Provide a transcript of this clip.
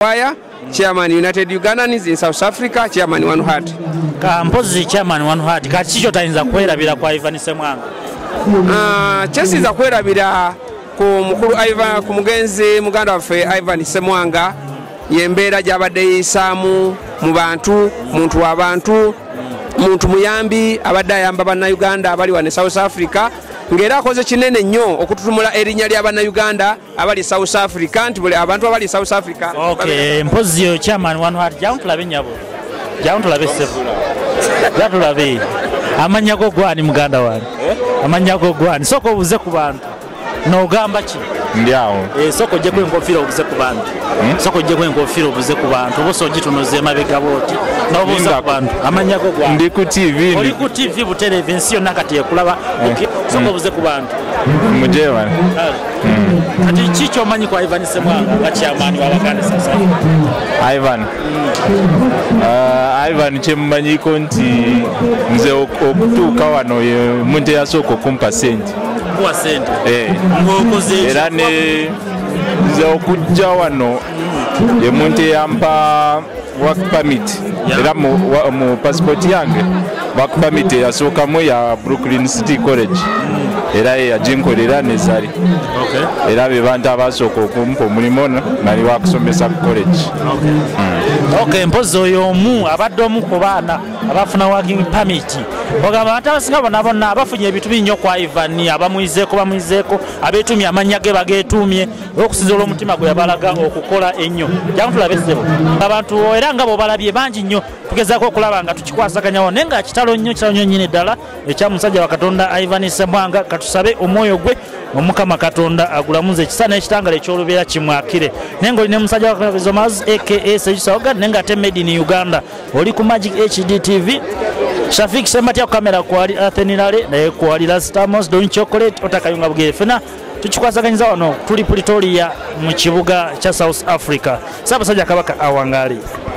Fire, Chairman United Ugandans in South Africa, Chairman One Heart. Mpozi Chairman One Heart, kachicho tayinza kwerabira kwa Ivan Ssemwanga. Chesi za kwerabira ku mukulu Ivan ku mugenzi muganda waffe Ivan Ssemwanga yembeera gy'abadde yisaamu mu bantu, muntu w'abantu, muntu muyambi abadde ayamba bannayuganda abali wano South Africa ng'era akoze kinene nnyo okututumula erinnya ly'abannayuganda abali South Africa nti buli abantu abali South Africa. Okay, mpozi yo Chairman One Heart jamu tulabe nyabo. Jamu tulabe sefu. Jamu tulabe. Amanya go gwani muganda wani. Amanya go gwani. Soko obuze ku bantu. N'ogamba ki? Ndiawo. Soko je kwenkofira obuze ku bantu. Soko je kwenkofira obuze ku bantu. Oboso gitunoze mabega boti. N'obuze ku bantu. Amanya go gwani. Ndi ku TV. Oli ku TV bu television nakati ekulaba. Okay. Soko obuze ku bantu. Mujewa. Kati chicho omanyi kwa Ivan Ssemwanga nga chairman wa Baganda sasa. Ivan. Ivan chemumanyiko nti nze okutuuka wano muntu eyasooka okumpa sente. Kuwa sente. Ngokoze era ne nze okujja wano ye muntu eyampa work permit era mu passport yange work permit yasookamu ya Brooklyn City College. Era yajinkolera nezali. Okay. Era be bantu abasooka okumpa omulimu nali wakusomesa ku college. Okay, mpozi oyo omu abadde omu ku baana abafuna working permit. Ogamba abantu abasinga bonna abafunye ebitu binyo kwa Ivan bamwizeeko abeetumye amanya ge bageetumye okusinza olw'omutima gwe yabalaga okukola ennyo. Jamu tulabe ssebo. Abantu era nga bo balabye bangi nnyo tugezaako okulaba nga tukikwasaganya naye nga kitalo nnyo nnyini ddala ekya musajja wa Katonda Ivan Ssemwanga katusabe omwoyo gwe omukama Katonda agulamuze ekisa n'ekitangala eky'olubeera kimwakire. Naye ng'olina musajja wa Kazomaz aka Sejusaoga nenga ate made in Uganda oli ku Magic HD TV. Shafik Sematia kamera kwali Athenilale naye kwali Lastamos Don Chocolate otakayunga bugere fena tukikwasaganyiza wano tuli Pretoria mu kibuga kya South Africa. Ssaabasajja Kabaka awangali.